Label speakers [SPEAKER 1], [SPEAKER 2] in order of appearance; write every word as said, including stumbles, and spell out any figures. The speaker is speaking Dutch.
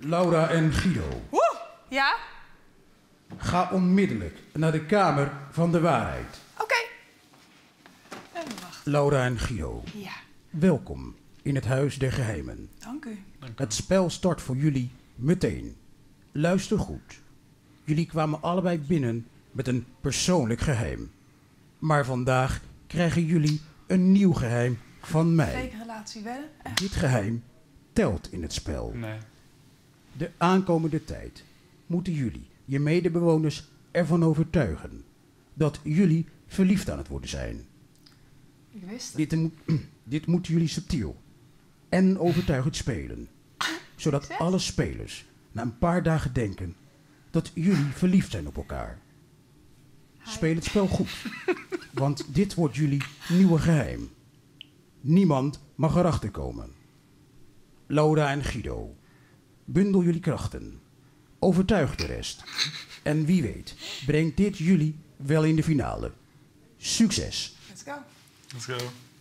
[SPEAKER 1] Laura en Guido.
[SPEAKER 2] Woe! Ja?
[SPEAKER 1] Ga onmiddellijk naar de Kamer van de Waarheid.
[SPEAKER 2] Oké. Okay. Even wachten.
[SPEAKER 1] Laura en Guido.
[SPEAKER 2] Ja.
[SPEAKER 1] Welkom in het Huis der Geheimen.
[SPEAKER 2] Dank u.
[SPEAKER 3] Dank u.
[SPEAKER 1] Het spel start voor jullie meteen. Luister goed. Jullie kwamen allebei binnen met een persoonlijk geheim. Maar vandaag krijgen jullie een nieuw geheim van mij.
[SPEAKER 2] Tegenrelatie wedden? Echt?
[SPEAKER 1] Dit geheim telt in het spel.
[SPEAKER 3] Nee.
[SPEAKER 1] De aankomende tijd moeten jullie je medebewoners ervan overtuigen dat jullie verliefd aan het worden zijn.
[SPEAKER 2] Ik wist het.
[SPEAKER 1] Dit, moet- dit moeten jullie subtiel en overtuigend spelen. Zodat
[SPEAKER 2] Zes?
[SPEAKER 1] alle spelers na een paar dagen denken dat jullie verliefd zijn op elkaar. Speel het spel goed, want dit wordt jullie nieuwe geheim. Niemand mag erachter komen. Laura en Guido, bundel jullie krachten. Overtuig de rest. En wie weet, brengt dit jullie wel in de finale. Succes!
[SPEAKER 2] Let's go.
[SPEAKER 3] Let's go.